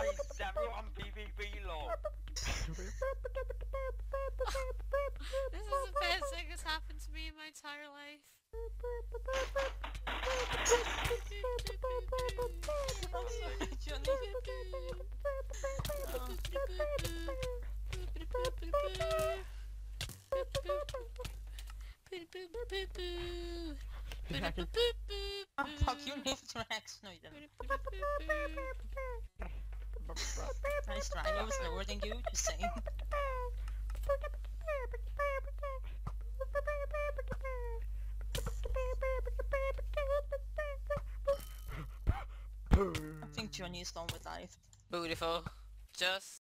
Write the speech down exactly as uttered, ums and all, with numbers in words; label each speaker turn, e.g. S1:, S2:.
S1: Guys, everyone P V P lol.
S2: This is the best thing that's happened to me in my entire life.
S3: I'm sorry, Johnny. Oh, fuck, your name's Rex. No, you didn't. Nice try. I was lower than you, just saying. I think Johnny is done with life.
S2: Beautiful. Just